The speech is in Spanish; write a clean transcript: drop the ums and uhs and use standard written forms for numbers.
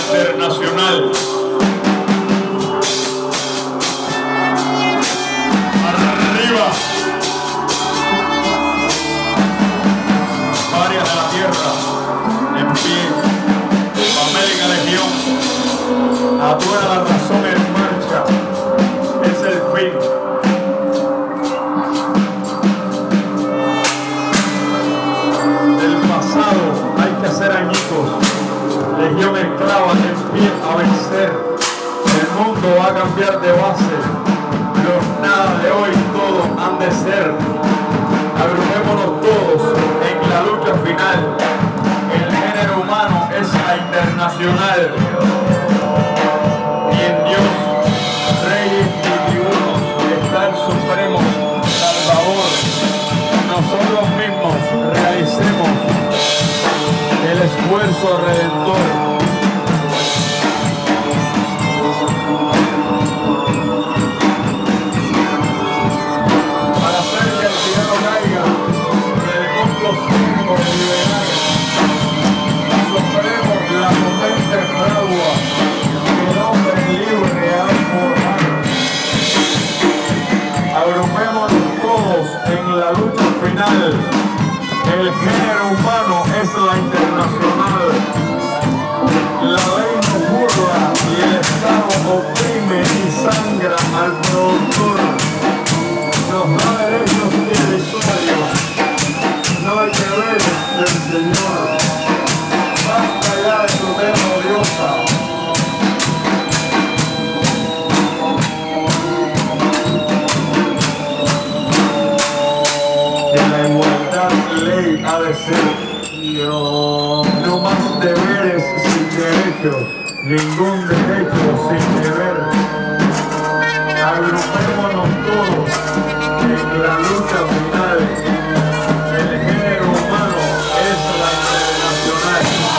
internacional. Arriba. Varias de la tierra en pie. América Legión. A toda la razón en marcha. Es el fin. Del pasado hay que hacer añicos. Legión esclava en pie a vencer. El mundo va a cambiar de base. Los nada de hoy todos han de ser. Agrupémonos todos en la lucha final. El género humano es la internacional. Y en Dios, reyes y tribunos, está el supremo Salvador. Nosotros mismos realicemos el esfuerzo redentor. Para hacer que el tirano caiga, que el mundo cívico liberal, sostenemos la potente fragua que el hombre libre ha formado. Agrupémonos todos en la lucha final. El género humano es la internacional. La ley nos burla y el Estado oprime y sangra al productor. Nos da derechos irrisorios. No hay deberes del Señor. Basta ya de tu tema odiosa. Que la igualdad ley ha de ser. No más deberes sin derechos, ningún derecho sin deber. Agrupémonos todos en la lucha final. El género humano es la internacional.